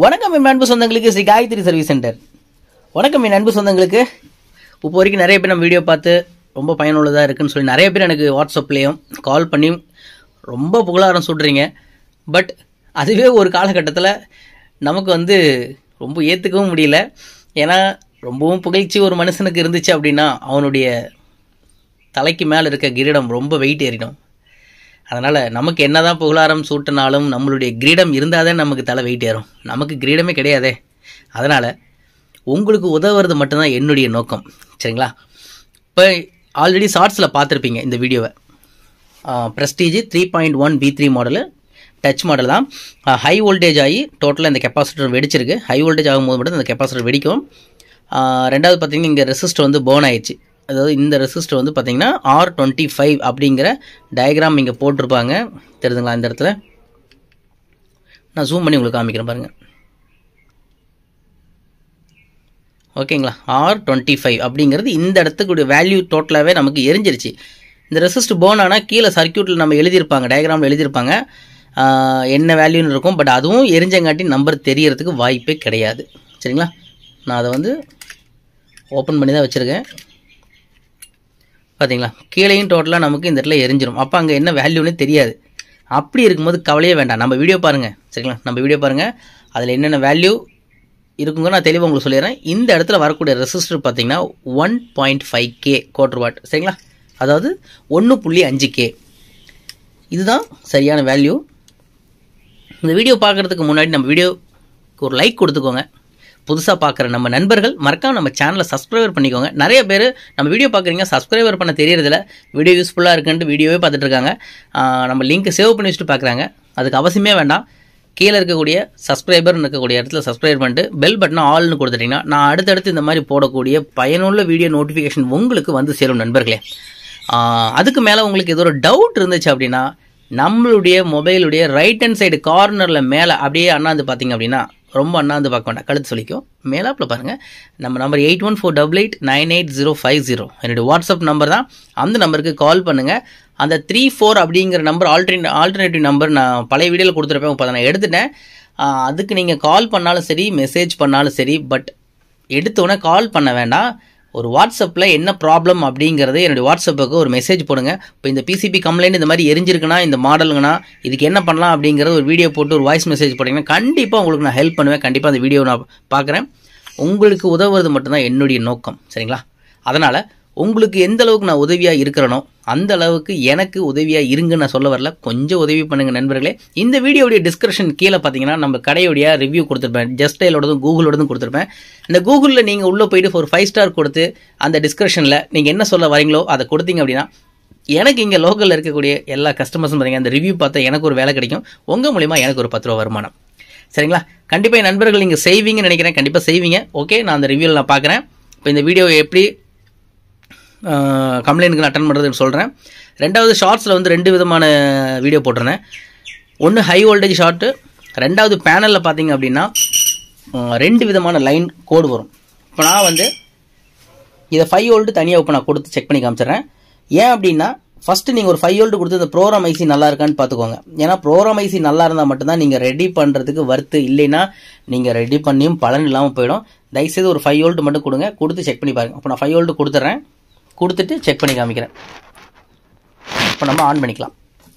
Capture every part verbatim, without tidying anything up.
வணக்கம் என் அன்பு சொந்தங்களுக்கு, ஸ்ரீ காயத்ரி சர்வீஸ் சென்டர். வணக்கம் என் அன்பு சொந்தங்களுக்கு. இப்போ வரைக்கும் நிறைய பேர் நம்ம வீடியோ பார்த்து ரொம்ப பயனுள்ளதாக இருக்குன்னு சொல்லி நிறைய பேர் எனக்கு வாட்ஸ்அப்லேயும் கால் பண்ணி ரொம்ப புகழாரம் சொல்கிறீங்க. பட் அதுவே ஒரு காலகட்டத்தில் நமக்கு வந்து ரொம்ப ஏற்றுக்கவும் முடியல. ஏன்னா ரொம்பவும் புகழ்ச்சி ஒரு மனுஷனுக்கு இருந்துச்சு அப்படின்னா அவனுடைய தலைக்கு மேலே இருக்க கிரீடம் ரொம்ப வெயிட் ஏறிடும். அதனால் நமக்கு என்ன தான் புகழாரம் சூட்டினாலும் நம்மளுடைய கிரீடம் இருந்தால் தான் நமக்கு தலை வெயிட் ஏறும். நமக்கு கிரீடமே கிடையாதே. அதனால் உங்களுக்கு உதவுறது மட்டும்தான் என்னுடைய நோக்கம். சரிங்களா? இப்போ ஆல்ரெடி ஷார்ட்ஸில் பார்த்துருப்பீங்க இந்த வீடியோவை. Prestige three point one B three model, touch model தான். ஹை வோல்டேஜ் ஆகி டோட்டலாக இந்த கெப்பாசிட்டர் வெடிச்சிருக்கு. ஹை வோல்டேஜ் ஆகும்போது மட்டும் இந்த கெப்பாசிட்டர் வெடிக்கும். ரெண்டாவது பார்த்திங்கன்னா இங்கே ரெசிஸ்டர் வந்து போர்ன் ஆயிடுச்சு. அதாவது இந்த ரெசிஸ்டர் வந்து பார்த்திங்கன்னா ஆர் டுவெண்ட்டி ஃபைவ் அப்படிங்கிற டயக்ராம் இங்கே போட்டிருப்பாங்க. தெரியுதுங்களா? இந்த இடத்துல நான் ஜூம் பண்ணி உங்களுக்கு காமிக்கிறேன் பாருங்கள். ஓகேங்களா? ஆர் டுவெண்ட்டி ஃபைவ் அப்படிங்கிறது இந்த இடத்துக்குடைய வேல்யூ டோட்டலாகவே நமக்கு எரிஞ்சிருச்சு. இந்த ரெசிஸ்டர் போர்ன் ஆனால் கீழே சர்க்கியூட்டில் நம்ம எழுதியிருப்பாங்க, டயக்ராமில் எழுதியிருப்பாங்க என்ன வேல்யூன்னு இருக்கும். பட் அதுவும் எரிஞ்சங்காட்டி நம்பர் தெரியறதுக்கு வாய்ப்பே கிடையாது. சரிங்களா? நான் அதை வந்து ஓப்பன் பண்ணி தான் வச்சுருக்கேன். பார்த்தீங்களா? கீழேயும் டோட்டலாக நமக்கு இந்த இடத்துல எரிஞ்சிடும். அப்போ அங்கே என்ன வேல்யூன்னு தெரியாது. அப்படி இருக்கும்போது கவலையே வேண்டாம். நம்ம வீடியோ பாருங்கள். சரிங்களா? நம்ம வீடியோ பாருங்கள். அதில் என்னென்ன வேல்யூ இருக்குங்க நான் தெளிவாக உங்களுக்கு சொல்லிடுறேன். இந்த இடத்துல வரக்கூடிய ரெசிஸ்டர் பார்த்தீங்கன்னா one point five K quarter watt. சரிங்களா? அதாவது ஒன்று புள்ளி அஞ்சு கே. இதுதான் சரியான வேல்யூ. இந்த வீடியோ பார்க்குறதுக்கு முன்னாடி நம்ம வீடியோக்கு ஒரு லைக் கொடுத்துக்கோங்க. புதுசாக பார்க்குற நம்ம நண்பர்கள் மறக்காம நம்ம சேனலை சப்ஸ்கிரைபர் பண்ணிக்கோங்க. நிறைய பேர் நம்ம வீடியோ பார்க்குறீங்க, சப்ஸ்கிரைபர் பண்ண தெரியறதில்ல. வீடியோ யூஸ்ஃபுல்லாக இருக்குன்ட்டு வீடியோவே பார்த்துட்டு இருக்காங்க. நம்ம லிங்க் சேவ் பண்ணி வச்சுட்டு பார்க்குறாங்க. அதுக்கு அவசியமே வேண்டாம். கீழே இருக்கக்கூடிய சப்ஸ்கிரைபர்னு இருக்கக்கூடிய இடத்துல சப்ஸ்கிரைப் பண்ணிட்டு பெல் பட்டனை ஆல்னு கொடுத்துட்டிங்கன்னா நான் அடுத்தடுத்து இந்த மாதிரி போடக்கூடிய பயனுள்ள வீடியோ நோட்டிஃபிகேஷன் உங்களுக்கு வந்து சேரும் நண்பர்களே. அதுக்கு மேலே உங்களுக்கு ஏதோ ஒரு டவுட் இருந்துச்சு அப்படின்னா நம்மளுடைய மொபைலுடைய ரைட் ஹேண்ட் சைடு கார்னரில் மேலே அப்படியே அண்ணாந்து பார்த்தீங்க அப்படின்னா, ரொம்ப அண்ணாந்து பார்க்க வேண்டாம், கழுத்து சொல்லிக்கும், மேலாப்பில் பாருங்கள், நம்ம number eight one four double eight nine eight zero five zero என்னுடைய வாட்ஸ்அப் நம்பர் தான். அந்த நம்பருக்கு கால் பண்ணுங்கள். அந்த த்ரீ ஃபோர் அப்படிங்கிற நம்பர் ஆல்டர்னே ஆல்டர்னேட்டிவ் நம்பர் நான் பழைய வீடியோவில் கொடுத்துருப்பேன். இப்போ அதை நான் எடுத்துட்டேன். அதுக்கு நீங்கள் கால் பண்ணாலும் சரி, மெசேஜ் பண்ணாலும் சரி, பட் எடுத்தோடனே கால் பண்ண வேண்டாம். ஒரு வாட்ஸ்அப்பில் என்ன ப்ராப்ளம் அப்படிங்கிறது என்னுடைய வாட்ஸ்அப்புக்கு ஒரு மெசேஜ் போடுங்க. இப்போ இந்த பிசிபி கம்ப்ளைண்ட் இந்த மாதிரி எரிஞ்சிருக்குன்னா, இந்த மாடலுங்கண்ணா, இதுக்கு என்ன பண்ணலாம் அப்படிங்கிறது ஒரு வீடியோ போட்டு ஒரு வாய்ஸ் மெசேஜ் போட்டிங்கன்னா கண்டிப்பாக உங்களுக்கு நான் ஹெல்ப் பண்ணுவேன். கண்டிப்பாக அந்த வீடியோ நான் பார்க்குறேன். உங்களுக்கு உதவுறது மட்டும்தான் என்னுடைய நோக்கம். சரிங்களா? அதனால் உங்களுக்கு எந்த அளவுக்கு நான் உதவியாக இருக்கிறேனோ அந்த அளவுக்கு எனக்கு உதவியாக இருங்கன்னு நான் சொல்ல வரல. கொஞ்சம் உதவி பண்ணுங்கள் நண்பர்களே. இந்த வீடியோடைய டிஸ்கிரிப்ஷன் கீழே பார்த்தீங்கன்னா நம்ம கடையோடைய ரிவ்யூ கொடுத்துருப்பேன். ஜஸ்ட் டயலோடதும் கூகுளோடதும் கொடுத்துருப்பேன். இந்த கூகுளில் நீங்கள் உள்ளே போயிட்டு ஒரு ஃபைவ் ஸ்டார் கொடுத்து அந்த டிஸ்கிரிப்ஷனில் நீங்கள் என்ன சொல்ல வரீங்களோ அதை கொடுத்தீங்க அப்படின்னா எனக்கு இங்கே லோக்கலில் இருக்கக்கூடிய எல்லா கஸ்டமர்ஸும் பார்த்தீங்க அந்த ரிவ்யூ பார்த்தா எனக்கு ஒரு வேலை கிடைக்கும். உங்கள் மூலிமா எனக்கு ஒரு பத்து ரூபா வருமானம். சரிங்களா? கண்டிப்பாக என் நண்பர்கள் நீங்கள் செய்வீங்கன்னு நினைக்கிறேன். கண்டிப்பாக செய்வீங்க. ஓகே, நான் அந்த ரிவ்யூவில் நான் பார்க்குறேன். இப்போ இந்த வீடியோ எப்படி கம்ப்ளைண்ட்டுக்கு நான் அட்டன் பண்ணுறதுன்னு சொல்கிறேன். ரெண்டாவது ஷார்ட்ஸில் வந்து ரெண்டு விதமான வீடியோ போட்டிருந்தேன். ஒன்று ஹை வோல்டேஜ் ஷார்ட்டு, ரெண்டாவது பேனலில் பார்த்தீங்க அப்படின்னா ரெண்டு விதமான லைன் கோடு வரும். இப்போ நான் வந்து இதை ஃபைவ் வோல்ட்டு தனியாக இப்போ நான் கொடுத்து செக் பண்ணி காமிச்சிடுறேன். ஏன் அப்படின்னா ஃபஸ்ட்டு நீங்கள் ஒரு ஃபைவ் வோல்ட்டு கொடுத்து இந்த ப்ரோக்ராம் ஐசி நல்லா இருக்கான்னு பார்த்துக்கோங்க. ஏன்னா ப்ரோக்ராம் ஐசி நல்லா இருந்தால் மட்டும்தான் நீங்கள் ரெடி பண்ணுறதுக்கு வர்த்து. இல்லைன்னா நீங்கள் ரெடி பண்ணியும் பலன் இல்லாமல் போயிடும். தயவுசெய்து ஒரு ஃபைவ் வோல்ட்டு மட்டும் கொடுங்க, கொடுத்து செக் பண்ணி பாருங்கள். இப்போ நான் ஃபைவ் வோல்ட்டு கொடுத்துட்றேன், கொடுத்துட்டு செக் பண்ணி காமிக்கிறேன். இப்போ நம்ம ஆன் பண்ணிக்கலாம்.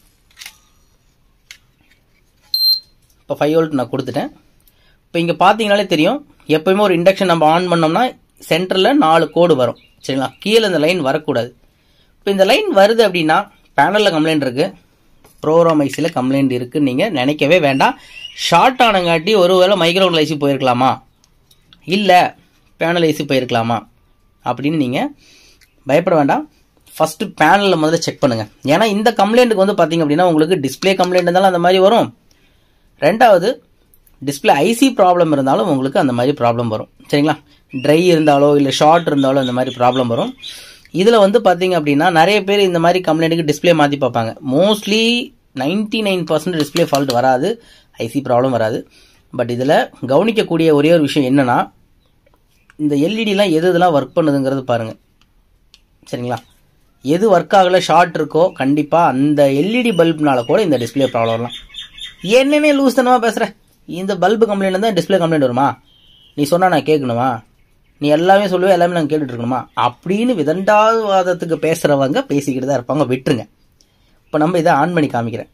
இப்போ ஃபைவ் வோல்ட் நான் கொடுத்துட்டேன். இப்போ இங்கே பார்த்தீங்கனாலே தெரியும், எப்போயுமே ஒரு இண்டக்ஷன் நம்ம ஆன் பண்ணோம்னா சென்டரில் நாலு கோடு வரும். சரிங்களா? கீழே இந்த லைன் வரக்கூடாது. இப்போ இந்த லைன் வருது அப்படின்னா பேனலில் கம்ப்ளைண்ட் இருக்குது, ப்ரோக்ராம் ஐசியில் கம்ப்ளைண்ட் இருக்குன்னு நீங்கள் நினைக்கவே வேண்டாம். ஷார்ட் ஆனங்காட்டி ஒரு வேளை மைக்ரோஃபோன் ஐசி போயிருக்கலாமா, இல்லை பேனல் ஐசி போயிருக்கலாமா அப்படின்னு நீங்கள் பயப்பட வேண்டாம். ஃபஸ்ட்டு பேனலில் முதல்ல செக் பண்ணுங்கள். ஏன்னா இந்த கம்ப்ளைண்ட்டுக்கு வந்து பார்த்தீங்க அப்படின்னா உங்களுக்கு டிஸ்பிளே கம்ப்ளைண்ட் இருந்தாலும் அந்த மாதிரி வரும். ரெண்டாவது டிஸ்பிளே ஐசி ப்ராப்ளம் இருந்தாலும் உங்களுக்கு அந்த மாதிரி ப்ராப்ளம் வரும். சரிங்களா? ட்ரை இருந்தாலோ இல்லை ஷார்ட் இருந்தாலோ அந்த மாதிரி ப்ராப்ளம் வரும். இதில் வந்து பார்த்தீங்க அப்படின்னா நிறைய பேர் இந்த மாதிரி கம்ப்ளைண்ட்டுக்கு டிஸ்பிளே மாற்றி பார்ப்பாங்க. Mostly ninety nine percent display fault வராது, ஐசி ப்ராப்ளம் வராது. பட் இதில் கவனிக்கக்கூடிய ஒரே ஒரு விஷயம் என்னென்னா இந்த எல்இடிலாம் எது இதெல்லாம் ஒர்க் பண்ணுதுங்கிறது பாருங்கள். சரிங்களா? எது ஒர்க் ஆகலை, ஷார்ட் இருக்கோ கண்டிப்பாக அந்த எல்இடி பல்ப்னால கூட இந்த டிஸ்பிளே ப்ராப்ளம் வரலாம். என்னென்ன லூஸ் தனமாக பேசுகிறேன், இந்த பல்பு கம்ப்ளைண்ட் தான் டிஸ்பிளே கம்ப்ளைண்ட் வருமா? நீ சொன்னால் நான் கேட்கணுமா? நீ எல்லாமே சொல்லுவே, எல்லாமே நாங்கள் கேட்டுட்டு இருக்கணுமா அப்படின்னு விதண்டாவாதத்துக்கு பேசுகிறவங்க பேசிக்கிட்டு தான் இருப்பாங்க. விட்டுருங்க. இப்போ நம்ம இதை ஆன் பண்ணி காமிக்கிறேன்.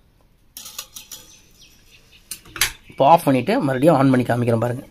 இப்போ ஆஃப் பண்ணிவிட்டு மறுபடியும் ஆன் பண்ணி காமிக்கிறேன் பாருங்கள்.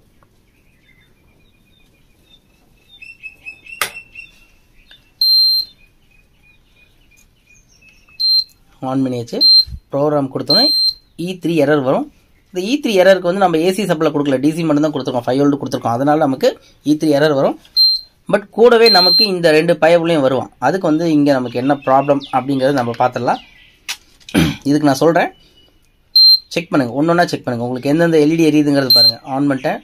ஆன் பண்ணியாச்சு. ப்ரோக்ராம் கொடுத்தோன்னே இ த்ரீ எரர் வரும். இந்த இ த்ரீ எரருக்கு வந்து நம்ம ஏசி சப்ளை கொடுக்கல, டிசி மட்டும் தான் கொடுத்துருக்கோம், ஃபைவ் வோல்ட் கொடுத்துருக்கோம். அதனால நமக்கு இ த்ரீ எரர் வரும். பட் கூடவே நமக்கு இந்த ரெண்டு பயவுலையும் வருவான். அதுக்கு வந்து இங்கே நமக்கு என்ன ப்ராப்ளம் அப்படிங்கிறது நம்ம பார்த்துடலாம். இதுக்கு நான் சொல்கிறேன், செக் பண்ணுங்கள், ஒன்று ஒன்றா செக் பண்ணுங்கள். உங்களுக்கு எந்தெந்த எல்இடி எரியுதுங்கிறது பாருங்கள். ஆன் பண்ணிட்டேன்.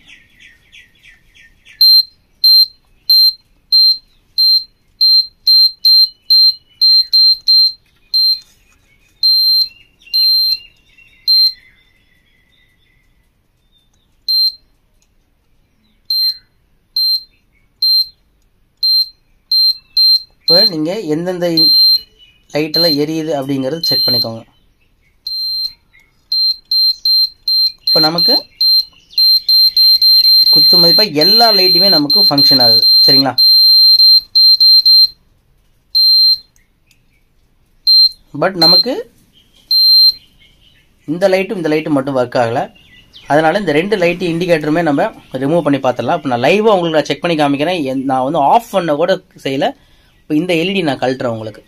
இப்போ நீங்கள் எந்தெந்த லைட்டெல்லாம் எரியுது அப்படிங்கிறது செக் பண்ணிக்கோங்க. இப்போ நமக்கு குத்து மதிப்பாக எல்லா லைட்டுமே நமக்கு ஃபங்க்ஷன் ஆகுது. சரிங்களா? பட் நமக்கு இந்த லைட்டும் இந்த லைட்டும் மட்டும் ஒர்க் ஆகலை. அதனால் இந்த ரெண்டு லைட்டு இண்டிகேட்டருமே நம்ம ரிமூவ் பண்ணி பார்த்துடலாம். இப்போ நான் லைவாக உங்களுக்கு நான் செக் பண்ணி காமிக்கிறேன். நான் வந்து ஆஃப் பண்ண கூட செய்யலை. இப்போ இந்த எல்இடி நான் கழட்டுறேன் உங்களுக்கு.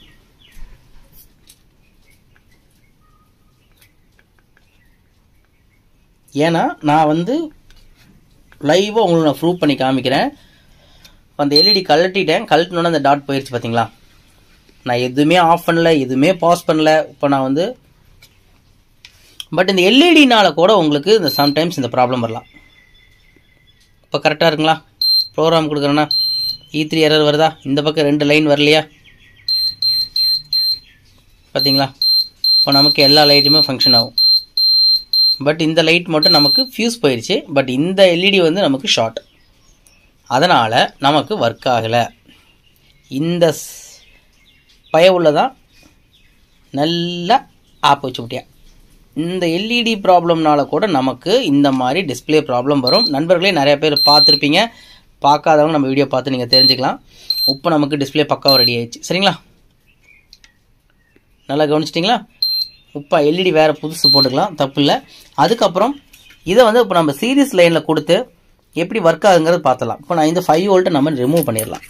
ஏன்னா நான் வந்து லைவாக உங்களுக்கு நான் ப்ரூவ் பண்ணி காமிக்கிறேன். அந்த எல்இடி கழட்டிட்டேன். கழட்டினோன்னா அந்த டாட் போயிடுச்சு பார்த்தீங்களா? நான் எதுவுமே ஆஃப் பண்ணல, எதுவுமே பாஸ் பண்ணல. இப்போ நான் வந்து பட் இந்த எல்இடினால கூட உங்களுக்கு இந்த சம்டைம்ஸ் இந்த ப்ராப்ளம் வரலாம். இப்போ கரெக்டாக இருக்குங்களா? ப்ரோக்ராம் கொடுக்குறேன்னா இ த்ரீ எரர் வருதா? இந்த பக்கம் ரெண்டு லைன் வரலையா? பார்த்தீங்களா? இப்போ நமக்கு எல்லா லைட்டுமே ஃபங்க்ஷன் ஆகும். பட் இந்த லைட் மட்டும் நமக்கு ஃபியூஸ் போயிடுச்சு. பட் இந்த எல்இடி வந்து நமக்கு ஷார்ட், அதனால் நமக்கு ஒர்க் ஆகலை. இந்த பயவுள்ள தான் நல்லா ஆப் வச்சு விட்டியா. இந்த எல்இடி ப்ராப்ளம்னால கூட நமக்கு இந்த மாதிரி டிஸ்பிளே ப்ராப்ளம் வரும். நண்பர்களே நிறைய பேர் பார்த்துருப்பீங்க. பார்க்காதவங்க நம்ம வீடியோ பார்த்து நீங்கள் தெரிஞ்சுக்கலாம். இப்போ நமக்கு டிஸ்பிளே பக்காவாக ரெடி ஆயிடுச்சு. சரிங்களா? நல்லா கவனிச்சிட்டிங்களா? இப்போ எல்இடி வேறு புதுசு போட்டுக்கலாம், தப்பு இல்லை. அதுக்கப்புறம் இதை வந்து இப்போ நம்ம சீரிஸ் லைனில் கொடுத்து எப்படி ஒர்க் ஆகுங்கிறது பார்த்துலாம். இப்போ நான் இந்த ஃபைவ் வோல்ட்டை நம்ம ரிமூவ் பண்ணிடலாம்.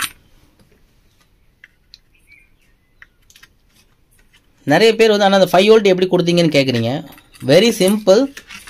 நிறைய பேர் வந்து ஆனால் அந்த ஃபைவ் வோல்ட் எப்படி கொடுத்தீங்கன்னு கேட்குறீங்க. Very simple.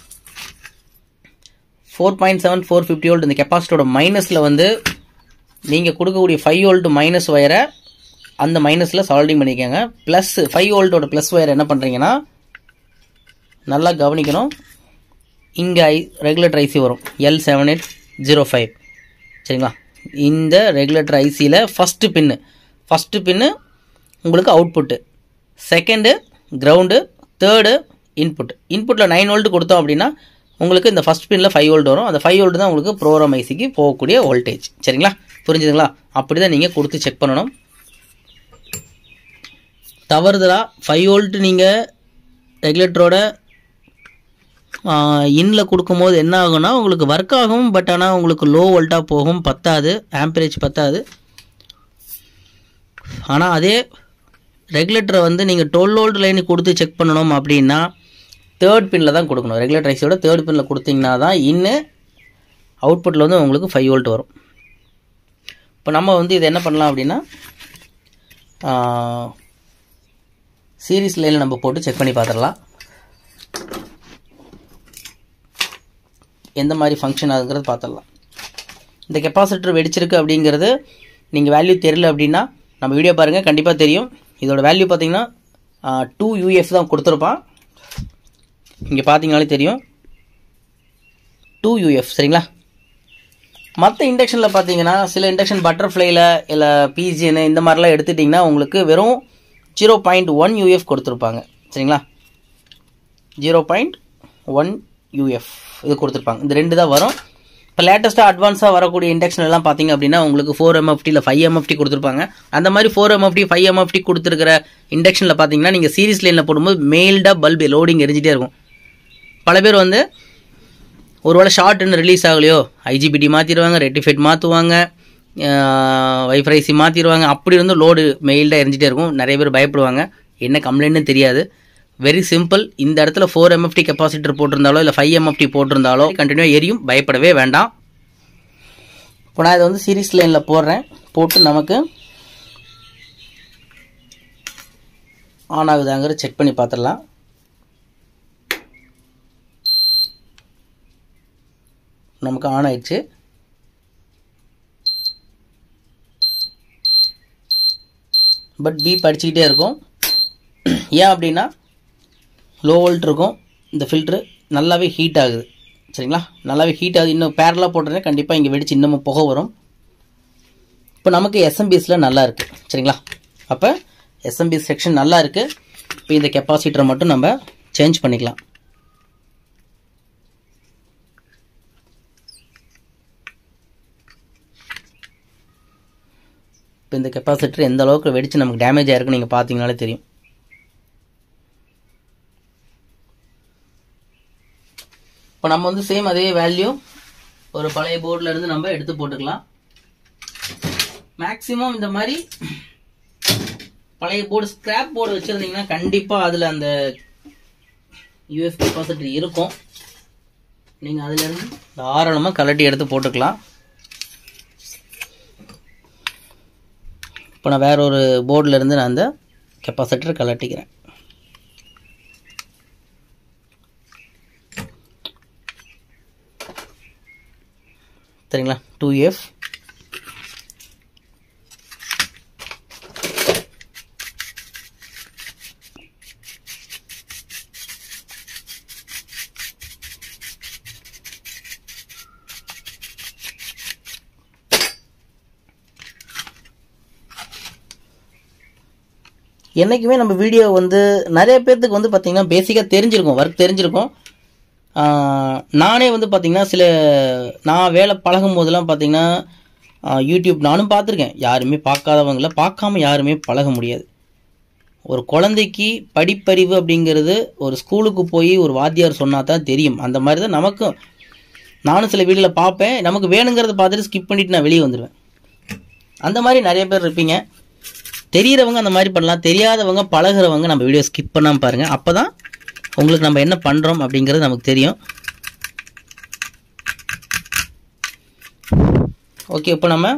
Four point seven four fifty volt இந்த கெப்பாசிட்டரோட மைனஸில் வந்து நீங்கள் கொடுக்கக்கூடிய ஃபைவ் வோல்ட் மைனஸ் ஒயரை அந்த மைனஸில் சால்டிங் பண்ணிக்கோங்க. ப்ளஸ் ஃபைவ் வோல்ட்டோட ப்ளஸ் ஒயர் என்ன பண்ணுறீங்கன்னா நல்லா கவனிக்கணும். இங்கே ஐ ரெகுலேட்டர் ஐசி வரும் L seven eight zero five. சரிங்களா? இந்த ரெகுலேட்டர் ஐசியில் ஃபஸ்ட்டு பின்னு ஃபஸ்ட்டு பின்னு உங்களுக்கு output, second ground, third input. இன்புட்டில் நைன் வோல்ட் கொடுத்தோம் அப்படின்னா உங்களுக்கு இந்த ஃபஸ்ட் பின்னில் ஃபைவ் வோல்ட் வரும். அந்த ஃபைவ் வோல்ட் தான் உங்களுக்கு ப்ரோக்ராம் ஐசிக்கு போகக்கூடிய வோல்டேஜ். சரிங்களா? புரிஞ்சுதுங்களா? அப்படி தான் நீங்கள் கொடுத்து செக் பண்ணணும். தவறுதலாக ஃபைவ் வோல்ட் நீங்கள் ரெகுலேட்டரோட இன்ல கொடுக்கும்போது என்ன ஆகும்னா உங்களுக்கு ஒர்க் ஆகும். பட் ஆனால் உங்களுக்கு லோ வோல்ட்டாக போகும், பத்தாது, ஆம்பரேஜ் பத்தாது. ஆனால் அதே ரெகுலேட்டரை வந்து நீங்கள் டுவெல் வோல்ட் லைனு கொடுத்து செக் பண்ணணும் அப்படின்னா தேர்ட் பின்னில் தான் கொடுக்கணும். ரெகுலேட்டர் ஐசியோட தேர்ட் பின்னில் கொடுத்தீங்கன்னா தான் இன்னும் அவுட்புட்டில் வந்து உங்களுக்கு ஃபைவ் வோல்ட் வரும். இப்போ நம்ம வந்து இது என்ன பண்ணலாம் அப்படின்னா சீரிஸ் லைனில் நம்ம போட்டு செக் பண்ணி பார்த்துடலாம் எந்த மாதிரி ஃபங்க்ஷன் ஆகுங்கிறது பார்த்துடலாம். இந்த கெப்பாசிட்டர் வெடிச்சிருக்கு அப்படிங்கிறது நீங்கள் வேல்யூ தெரியல அப்படின்னா நம்ம வீடியோ பாருங்கள், கண்டிப்பாக தெரியும். இதோட வேல்யூ பார்த்தீங்கன்னா டூ யூஎஃப் தான் கொடுத்துருப்பான். இங்கே பார்த்தீங்கனாலே தெரியும் டூ யூஎஃப். சரிங்களா? மற்ற இண்டக்ஷனில் பார்த்தீங்கன்னா சில இண்டக்ஷன் பட்டர்ஃப்ளைல இல்லை பிஜிஎன் இந்த மாதிரிலாம் எடுத்துட்டிங்கன்னா உங்களுக்கு வெறும் ஜீரோ பாயிண்ட் ஒன் யூஎஃப் கொடுத்துருப்பாங்க. சரிங்களா? ஜீரோ பாயிண்ட் ஒன் யூஎஃப் இது கொடுத்துருப்பாங்க. இந்த ரெண்டு தான் வரும். இப்போ லேட்டஸ்ட்டாக அட்வான்ஸாக வரக்கூடிய இண்டக்ஷன் எல்லாம் பார்த்தீங்க அப்படின்னா உங்களுக்கு ஃபோர் எம்எஃப்டி இல்லை ஃபைவ் எம்எஃப்டி கொடுத்துருப்பாங்க. அந்த மாதிரி ஃபோர் எம்எஃப்டி ஃபைவ் எம்எஃப்டி கொடுத்துருக்கிற இண்டக்ஷனில் பார்த்தீங்கன்னா நீங்கள் சீரிஸ் லைனில் போடும்போது மெயில்டாக பல்பு லோடிங் எரிஞ்சிட்டே இருக்கும். பல பேர் வந்து ஒருவேளை ஷார்ட் இன்னும் ரிலீஸ் ஆகலையோ ஐஜிபிடி மாற்றிடுவாங்க, ரெட்டிஃபைட் மாற்றுவாங்க, வைஃப்ரைசி மாற்றிடுவாங்க. அப்படி இருந்து லோடு மெயில்டாக எரிஞ்சிட்டே இருக்கும். நிறைய பேர் பயப்படுவாங்க, என்ன கம்ப்ளைண்ட்னு தெரியாது. Very simple. இந்த இடத்துல ஃபோர் எம்எஃப்டி கெப்பாசிட்டர் போட்டிருந்தாலோ இல்லை ஃபைவ் எம்எஃப்டி போட்டிருந்தாலோ கண்டினியூவாக எரியும், பயப்படவே வேண்டாம். இப்போ நான் இதை வந்து சீரிஸ் லைனில் போடுறேன். போட்டு நமக்கு ஆன் ஆகுதாங்கிற செக் பண்ணி பார்த்துடலாம். நமக்கு ஆன் ஆயிடுச்சு. பட் பீப் அடிச்சுக்கிட்டே இருக்கும். ஏன் அப்படின்னா லோ வோல்ட் இருக்கும். இந்த ஃபில்ட்ரு நல்லாவே ஹீட் ஆகுது. சரிங்களா, நல்லாவே ஹீட் ஆகுது. இன்னும் பேரலாக போட்டோன்னே கண்டிப்பாக இங்கே வெடிச்சு இன்னமும் புகை வரும். இப்போ நமக்கு எஸ்எம்பிஎஸில் நல்லா இருக்குது. சரிங்களா, அப்போ எஸ்எம்பிஎஸ் செக்ஷன் நல்லா இருக்குது. இப்போ இந்த கெப்பாசிட்டரை மட்டும் நம்ம சேஞ்ச் பண்ணிக்கலாம். இப்போ இந்த கெப்பாசிட்டர் எந்த அளவுக்கு வெடிச்சு நமக்கு டேமேஜ் ஆகிருக்குன்னு நீங்கள் பார்த்தீங்கனாலே தெரியும். இப்போ நம்ம வந்து சேம் அதே வேல்யூ ஒரு பழைய போர்டில் இருந்து நம்ம எடுத்து போட்டுக்கலாம். மேக்ஸிமம் இந்த மாதிரி பழைய போர்டு ஸ்கிராப் போர்டு வச்சுருந்தீங்கன்னா கண்டிப்பாக அதில் அந்த யூஎஃப் கெப்பாசிட்டர் இருக்கும். நீங்கள் அதிலேருந்து தாராளமாக கலட்டி எடுத்து போட்டுக்கலாம். இப்போ நான் வேற ஒரு போர்டில் இருந்து நான் அந்த கெப்பாசிட்டர் கலட்டிக்கிறேன். சரிங்களா, டூ எஃப் என்றைக்குமே நம்ம வீடியோ வந்து நிறைய பேர்த்துக்கு வந்து பார்த்திங்கன்னா பேசிக்காக தெரிஞ்சிருக்கும், ஒர்க் தெரிஞ்சிருக்கும். நானே வந்து பார்த்திங்கன்னா சில நான் வேலை பழகும் போதெல்லாம் பார்த்திங்கன்னா யூடியூப் நானும் பார்த்துருக்கேன். யாருமே பார்க்காதவங்கள பார்க்காம யாருமே பழக முடியாது. ஒரு குழந்தைக்கு படிப்பறிவு அப்படிங்கிறது ஒரு ஸ்கூலுக்கு போய் ஒரு வாத்தியார் சொன்னா தான் தெரியும். அந்த மாதிரி தான் நமக்கும். நானும் சில வீடியோவில் பார்ப்பேன், நமக்கு வேணுங்கிறத பார்த்துட்டு ஸ்கிப் பண்ணிவிட்டு நான் வெளியே வந்துடுவேன். அந்த மாதிரி நிறைய பேர் இருப்பீங்க. தெரிகிறவங்க அந்த மாதிரி பண்ணலாம், தெரியாதவங்க பழகிறவங்க நம்ம வீடியோ ஸ்கிப் பண்ணாமல் பாருங்கள். அப்போ தான் உங்களுக்கு நம்ம என்ன பண்ணுறோம் அப்படிங்கிறது நமக்கு தெரியும். ஓகே, இப்போ நம்ம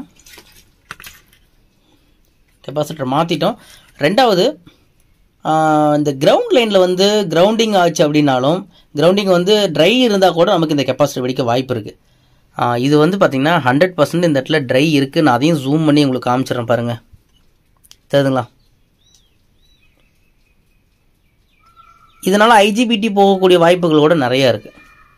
கெப்பாசிட்டர் மாற்றிட்டோம். ரெண்டாவது, இந்த கிரவுண்ட் லைனில் வந்து கிரவுண்டிங் ஆச்சு அப்படின்னாலும் கிரவுண்டிங் வந்து ட்ரை இருந்தால் கூட நமக்கு இந்த கெப்பாசிட்டர் வெடிக்க வாய்ப்பு இருக்குது. இது வந்து பார்த்திங்கன்னா ஹண்ட்ரட் பர்சன்ட் இந்த இடத்துல ட்ரை இருக்குது. நான் அதையும் ஜூம் பண்ணி உங்களுக்கு காமிச்சிடறேன் பாருங்கள், தெரியுதுங்களா? இதனால் ஐஜிபிடி போகக்கூடிய வாய்ப்புகள் கூட நிறையா இருக்குது.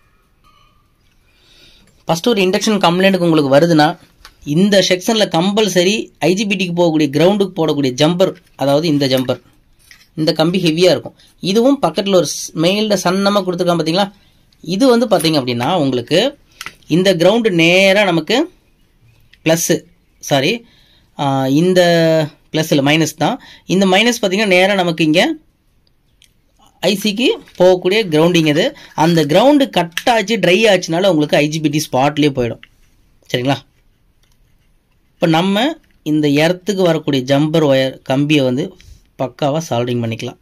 ஃபஸ்ட்டு ஒரு இண்டக்ஷன் கம்ப்ளைண்ட்டுக்கு உங்களுக்கு வருதுன்னா இந்த செக்ஷனில் கம்பல்சரி ஐஜிபிடிக்கு போகக்கூடிய கிரவுண்டுக்கு போடக்கூடிய ஜம்பர், அதாவது இந்த ஜம்பர், இந்த கம்பி ஹெவியாக இருக்கும். இதுவும் பக்கத்தில் ஒரு மெயில்ட சன்னமாக கொடுத்துருக்கான் பார்த்தீங்களா? இது வந்து பார்த்தீங்க அப்படின்னா உங்களுக்கு இந்த கிரவுண்டு நேராக நமக்கு ப்ளஸ்ஸு, சாரி இந்த ப்ளஸ் இல்லை மைனஸ் தான். இந்த மைனஸ் பார்த்தீங்கன்னா நேராக நமக்கு இங்கே ஐசிக்கு போகக்கூடிய கிரவுண்டிங். இது அந்த கிரவுண்டு கட் ஆச்சு ட்ரை ஆச்சுனால உங்களுக்கு ஐஜிபிடி ஸ்பாட்லேயே போயிடும். சரிங்களா, இப்போ நம்ம இந்த எர்த்துக்கு வரக்கூடிய ஜம்பர் ஒயர் கம்பியை வந்து பக்காவாக சால்டரிங் பண்ணிக்கலாம்.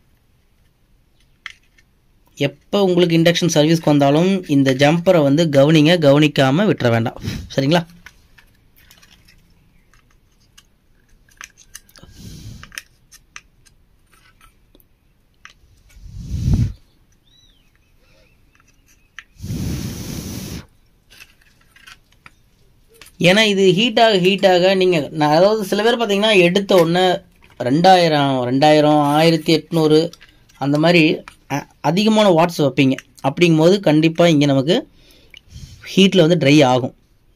எப்போ உங்களுக்கு இண்டக்ஷன் சர்வீஸ்க்கு வந்தாலும் இந்த ஜம்பரை வந்து கவனிங்க, கவனிக்காமல் விட்டுற வேண்டாம். சரிங்களா, ஏன்னா இது ஹீட்டாக ஹீட்டாக நீங்கள், அதாவது சில பேர் பார்த்தீங்கன்னா எடுத்த உடனே ரெண்டாயிரம் ரெண்டாயிரம் ஆயிரத்தி எட்நூறு அந்த மாதிரி அதிகமான வாட்ஸ் வைப்பீங்க. அப்படிங்கும்போது கண்டிப்பாக இங்கே நமக்கு ஹீட்டில் வந்து ட்ரை ஆகும்.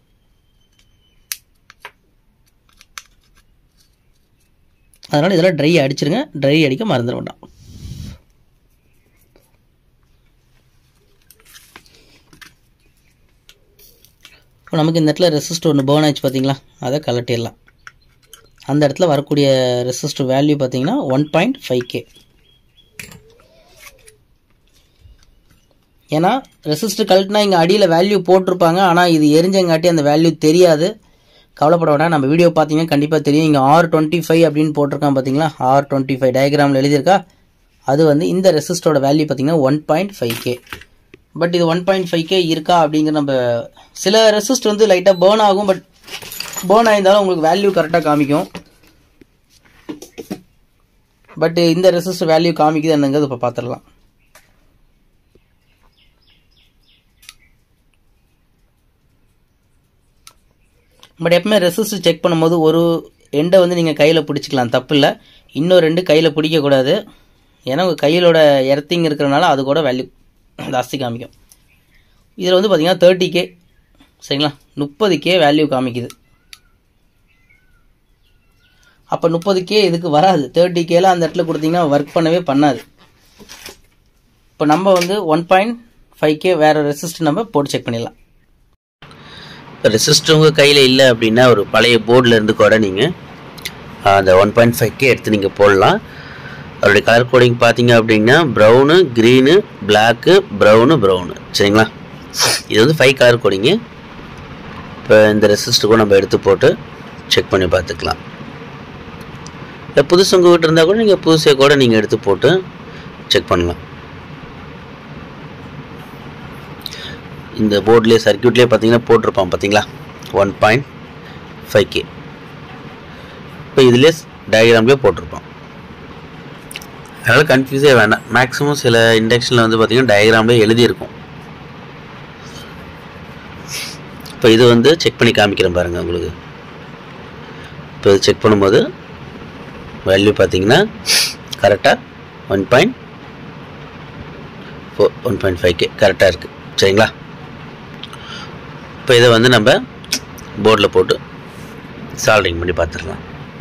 அதனால் இதெல்லாம் ட்ரை அடிச்சிருங்க, ட்ரை அடிக்க மறந்துட வேண்டாம். இப்போ நமக்கு இந்த இடத்துல ரெசிஸ்டர் ஒன்று பேர்ன் ஆச்சு பார்த்தீங்களா, அதை கலட்டிடலாம். அந்த இடத்துல வரக்கூடிய ரெசிஸ்டர் வேல்யூ பார்த்தீங்கன்னா ஒன் பாயிண்ட் ஃபைவ் கே. ஏன்னா ரெசிஸ்டர் கழட்டினா இங்கே அடியில் வேல்யூ போட்டிருப்பாங்க, ஆனால் இது எரிஞ்சங்காட்டி அந்த வேல்யூ தெரியாது. கவலைப்பட வேண்டாம், நம்ம வீடியோ பார்த்தீங்கன்னா கண்டிப்பாக தெரியும். இங்கே ஆர் டுவெண்ட்டி ஃபைவ் அப்படின்னு போட்டிருக்கான் பார்த்தீங்களா, ஆர் டுவெண்ட்டி ஃபைவ் டயக்ராமில் எழுதியிருக்கா. அது வந்து இந்த ரெசிஸ்டரோட வேல்யூ பார்த்தீங்கன்னா one point five K. But இது ஒன் பாயிண்ட் ஃபைவ் கே இருக்கா அப்படிங்கிற நம்ம சில ரெசிஸ்ட் வந்து லைட்டாக பேர்ன் ஆகும், பட் பேர்ன் ஆயிருந்தாலும் உங்களுக்கு வேல்யூ கரெக்டாக காமிக்கும். பட் இந்த ரெசிஸ்டர் வேல்யூ காமிக்குது என்னங்கிறது இப்போ பார்த்துடலாம். பட் எப்பவுமே ரெசிஸ்டர் செக் பண்ணும்போது ஒரு எண்டை வந்து நீங்கள் கையில் பிடிச்சிக்கலாம், தப்பு இல்லை. இன்னொரு ரெண்டு கையில் பிடிக்கக்கூடாது, ஏன்னா உங்கள் கையிலோட எர்த்திங் இருக்கிறனால அது கூட வேல்யூ ஜாஸ்தி காமிக்கும். இதில் வந்து பார்த்தீங்கன்னா தேர்ட்டி கே சரிங்களா, முப்பது கே வேல்யூ காமிக்குது. அப்போ முப்பது கே இதுக்கு வராது, தேர்ட்டி கேல அந்த இடத்துல கொடுத்தீங்கன்னா ஒர்க் பண்ணவே பண்ணாது. இப்போ நம்ம வந்து ஒன் பாயிண்ட் ஃபைவ் கே வேறு ரெசிஸ்டர் நம்ம போட்டு செக் பண்ணிடலாம். ரெசிஸ்டர் உங்கள் கையில் இல்லை அப்படின்னா ஒரு பழைய போர்டில் இருந்து கூட நீங்கள் அந்த ஒன் பாயிண்ட் ஃபைவ் கே எடுத்து நீங்கள் போடலாம். அதோடைய கலர் கோடிங் பார்த்தீங்க அப்படின்னா brown, green, black, brown, brown சரிங்களா. இது வந்து ஃபைவ் கலர் கோடிங்கு. இப்போ இந்த ரெசிஸ்டருக்கும் நம்ம எடுத்து போட்டு செக் பண்ணி பார்த்துக்கலாம். இல்லை புதுசு உங்கள் வீட்டு இருந்தால் கூட நீங்கள் புதுசே கூட நீங்கள் எடுத்து போட்டு செக் பண்ணலாம். இந்த போர்ட்லேயே சர்க்கியூட்லேயே பார்த்தீங்கன்னா போட்டிருப்பான் பார்த்தீங்களா ஒன் பாயிண்ட் ஃபைவ் கே. இப்போ இதுலேயே டயக்ராம்லேயே போட்டிருப்பான், அதனால் கன்ஃபியூஸே வேண்டாம். மேக்ஸிமம் சில இண்டக்ஷனில் வந்து பார்த்திங்கன்னா டயக்ராம்லேயே எழுதியிருக்கும். இப்போ இது வந்து செக் பண்ணி காமிக்கிறேன் பாருங்கள் உங்களுக்கு. இப்போ இது செக் பண்ணும்போது வேல்யூ பார்த்தீங்கன்னா கரெக்டாக one point four one point five K கரெக்டாக இருக்குது சரிங்களா. இப்போ இதை வந்து நம்ம போர்டில் போட்டு சால்டரிங் பண்ணி பார்த்துடலாம்.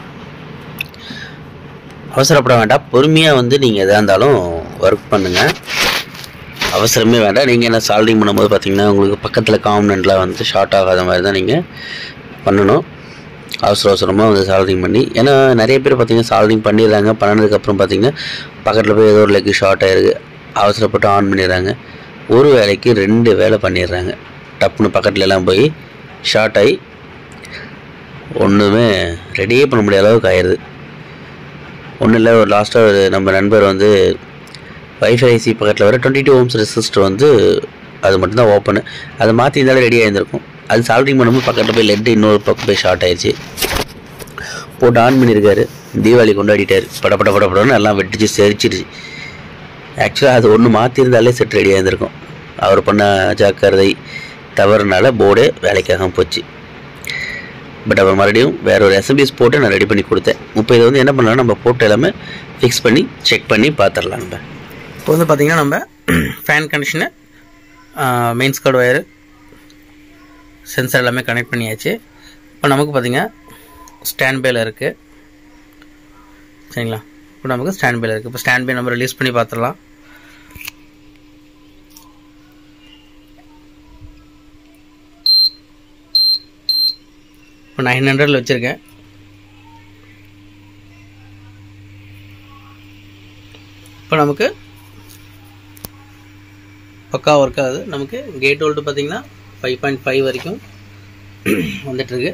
அவசரப்பட வேண்டாம், பொறுமையாக வந்து நீங்கள் எதாக இருந்தாலும் ஒர்க் பண்ணுங்கள், அவசரமே வேண்டாம். நீங்கள் என்ன சால்டரிங் பண்ணும்போது பார்த்தீங்கன்னா உங்களுக்கு பக்கத்தில் காம்பனண்ட்லாம் வந்து ஷார்ட் ஆகாத மாதிரி தான் நீங்கள் பண்ணணும். அவசர அவசரமாக வந்து சால்டரிங் பண்ணி, ஏன்னா நிறைய பேர் பார்த்தீங்கன்னா சால்டரிங் பண்ணிடுறாங்க, பண்ணினதுக்கப்புறம் பார்த்தீங்கன்னா பக்கத்தில் போய் ஏதோ ஒரு லெக்கு ஷார்ட் ஆகிருக்கு, அவசரப்பட்டு ஆன் பண்ணிடுறாங்க. ஒரு வேலைக்கு ரெண்டு வேலை பண்ணிடுறாங்க, டப்புன்னு பக்கத்துல எல்லாம் போய் ஷார்ட் ஆகி ஒன்றுமே ரெடியே பண்ண முடியாத அளவுக்கு ஆயிடுது. ஒன்றும் இல்லை, ஒரு லாஸ்ட்டாக ஒரு நம்ம நண்பர் வந்து வைஃபை ஐசி பக்கத்தில் வர டுவெண்ட்டி டூ ஓம்ஸ் ரெசிஸ்டர் வந்து அது மட்டும்தான் ஓப்பனு, அதை மாற்றி இருந்தாலும் ரெடி ஆகியிருந்திருக்கும். அது சால்டரிங் பண்ணும்போது பக்கத்தில் போய் லெட்டு இன்னொரு பக்கம் போய் ஷார்ட் ஆயிடுச்சு, போட்டு ஆன் பண்ணியிருக்காரு, தீபாவளி கொண்டாடிட்டார், பட பட பட படம்னு எல்லாம் வெட்டிச்சு செரிச்சிருச்சு. ஆக்சுவலாக அது ஒன்று மாற்றிருந்தாலே செட் ரெடி ஆகியிருந்திருக்கும். அவர் பண்ண ஜாக்கிரதை தவறுனால போர்டே வேலைக்காக போச்சு. பட் அவர் மறுபடியும் வேற ஒரு எஸ்எம்பிஎஸ் போட்டு நான் ரெடி பண்ணி கொடுத்தேன். இப்போ இதை வந்து என்ன பண்ணலாம், நம்ம போட்டு எல்லாமே ஃபிக்ஸ் பண்ணி செக் பண்ணி பார்த்துடலாம். நம்ம இப்போ வந்து பார்த்திங்கன்னா நம்ம ஃபேன் கண்டிஷனர், மெயின் ஸ்கர்ட் ஒயரு, சென்சார் எல்லாமே கனெக்ட் பண்ணியாச்சு. இப்போ நமக்கு பார்த்திங்கன்னா ஸ்டாண்ட் பேல இருக்குது சரிங்களா. இப்போ நமக்கு ஸ்டாண்ட் பேல இருக்குது. இப்போ ஸ்டாண்ட் பே நம்ம ரிலீஸ் பண்ணி பார்த்துடலாம். இப்போ நைன் ஹண்ட்ரடில் வச்சுருக்கேன். இப்போ நமக்கு பக்கா ஒர்க் ஆகுது. நமக்கு கேட் வோல்ட் பார்த்தீங்கன்னா ஃபைவ் பாயிண்ட் ஃபைவ் வரைக்கும் வந்துட்டுருக்கு.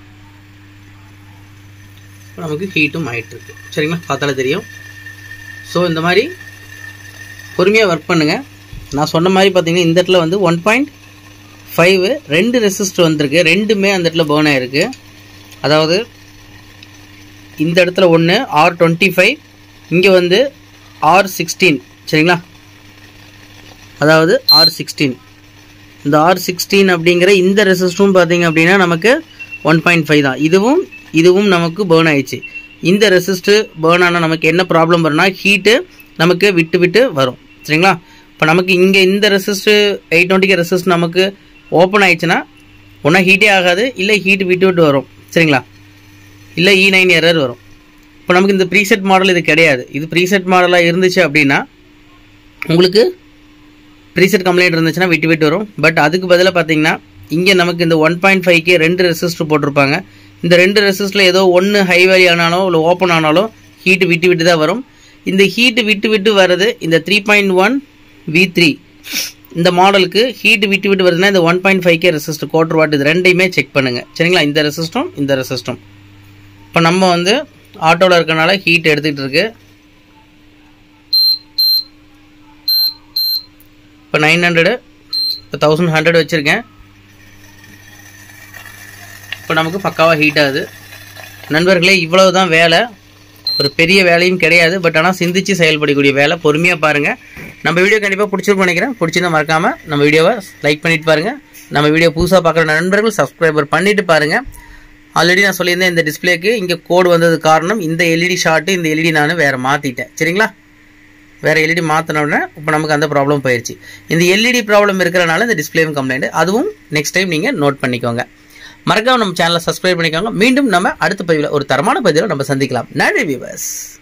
இப்போ நமக்கு ஹீட்டும் ஆகிட்டுருக்கு சரிங்களா, பார்த்தாலே தெரியும். ஸோ இந்த மாதிரி பொறுமையாக ஒர்க் பண்ணுங்கள். நான் சொன்ன மாதிரி பார்த்தீங்கன்னா இந்த இடத்துல வந்து ஒன் பாயிண்ட் ஃபைவ் ரெண்டு ரெசிஸ்டர் வந்திருக்கு, ரெண்டுமே அந்த இடத்துல பேர்ன் ஆகிருக்கு. அதாவது இந்த இடத்துல ஒன்று ஆர் டுவெண்ட்டி ஃபைவ், இங்கே வந்து ஆர் சிக்ஸ்டீன் சரிங்களா. அதாவது ஆர் சிக்ஸ்டீன், இந்த ஆர் சிக்ஸ்டீன் அப்படிங்கிற இந்த ரெசிஸ்டரும் பார்த்தீங்க அப்படின்னா நமக்கு ஒன் பாயிண்ட் ஃபைவ் தான். இதுவும் இதுவும் நமக்கு பேர்ன் ஆயிடுச்சு. இந்த ரெசிஸ்டர் பேர்ன் ஆனால் நமக்கு என்ன ப்ராப்ளம் வரும்னா ஹீட்டு நமக்கு விட்டு விட்டு வரும் சரிங்களா. இப்போ நமக்கு இங்கே இந்த ரெசிஸ்டர் எயிட் டுவெண்ட்டிக்கு ரெசிஸ்டர் நமக்கு ஓப்பன் ஆயிடுச்சுன்னா ஒன்றா ஹீட்டே ஆகாது, இல்லை ஹீட் விட்டு விட்டு வரும் சரிங்களா, இல்லை இ நைன் எரர் வரும். இப்போ நமக்கு இந்த ப்ரீசெட் மாடல் இது கிடையாது. இது ப்ரீசெட் மாடலாக இருந்துச்சு அப்படின்னா உங்களுக்கு ப்ரீசெட் கம்ப்ளைண்ட் இருந்துச்சுன்னா விட்டு விட்டு வரும். பட் அதுக்கு பதிலாக பார்த்தீங்கன்னா இங்கே நமக்கு இந்த ஒன் பாயிண்ட் ஃபைவ் கே ரெண்டு ரெசிஸ்டர் போட்டிருப்பாங்க. இந்த ரெண்டு ரெசிஸ்டரில் ஏதோ ஒன்று ஹை வேல்யூ ஆனாலும் இல்லை ஓப்பன் ஆனாலும் ஹீட்டு விட்டு விட்டு தான் வரும். இந்த ஹீட்டு விட்டு விட்டு வர்றது இந்த three point one V three இந்த மாடலுக்கு ஹீட் விட்டு விட்டு வருதுன்னா இந்த one point five K resistor quarter watt இது ரெண்டையுமே செக் பண்ணுங்கள் சரிங்களா. இந்த ரெசிஸ்டும் இந்த ரெசிஸ்டும் இப்போ நம்ம வந்து ஆட்டோவில் இருக்கனால ஹீட் எடுத்துகிட்டு இருக்கு. இப்போ நைன் ஹண்ட்ரடு இப்போ தௌசண்ட் ஹண்ட்ரட் வச்சுருக்கேன். இப்போ நமக்கு பக்காவாக ஹீட் ஆகுது நண்பர்களே. இவ்வளவு தான் வேலை, ஒரு பெரிய வேலையும் கிடையாது. பட் ஆனால் சிந்திச்சு செயல்படக்கூடிய வேலை. பொறுமையாக பாருங்கள். நம்ம வீடியோ கண்டிப்பாக பிடிச்சிருக்கும்னு நினைக்கிறேன். பிடிச்சிருந்தா மறக்காமல் நம்ம வீடியோவை லைக் பண்ணிட்டு பாருங்கள். நம்ம வீடியோ புதுசாக பார்க்குற நண்பர்கள் சப்ஸ்கிரைபர் பண்ணிவிட்டு பாருங்கள். ஆல்ரெடி நான் சொல்லியிருந்தேன் இந்த டிஸ்பிளேக்கு இங்கே கோடு வந்தது காரணம் இந்த எல்இடி ஷார்ட்டு, இந்த எல்இடி நான் வேறு மாற்றிட்டேன் சரிங்களா. வேறு எல்இடி மாற்றினோடனே இப்போ நமக்கு அந்த ப்ராப்ளம் போயிடுச்சு. இந்த எல்இடி ப்ராப்ளம் இருக்கிறனால இந்த டிஸ்பிளேவும் கம்ப்ளைண்ட். அதுவும் நெக்ஸ்ட் டைம் நீங்கள் நோட் பண்ணிக்கோங்க. மறக்காம நம்ம சேனலை சப்ஸ்கிரைப் பண்ணிக்கோங்க. மீண்டும் நம்ம அடுத்த பதிவில் ஒரு தரமான பதிவில் நம்ம சந்திக்கலாம். நன்றி வியூவர்ஸ்.